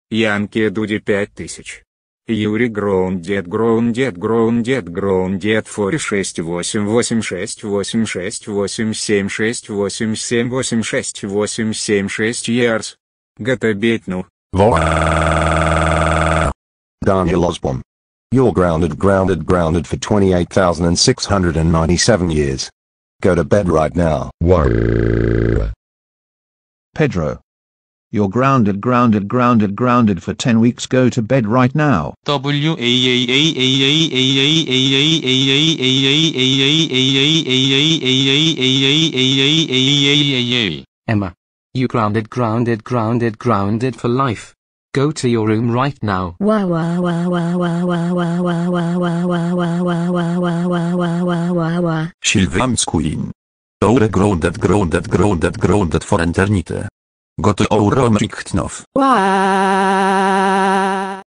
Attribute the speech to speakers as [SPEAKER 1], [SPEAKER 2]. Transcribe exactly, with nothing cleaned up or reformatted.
[SPEAKER 1] Янки Дуди пять тысяч. Юрий Гроундед Гроундед Гроундед Гроундед Фори шесть восемь восемь шесть восемь шесть восемь семь шесть восемь семь восемь шесть восемь семь шесть years. Гатабетну.
[SPEAKER 2] Daniel Osborne. You're grounded grounded grounded for twenty-eight thousand six hundred ninety-seven years. Go to bed right now.
[SPEAKER 3] Pedro. You're grounded grounded grounded grounded for ten weeks. Go to bed right now.
[SPEAKER 4] Emma. You grounded grounded grounded grounded for life. Go to your room right now.
[SPEAKER 5] Sylvans Queen. You're grounded grounded grounded grounded for eternity. Go to our room right now.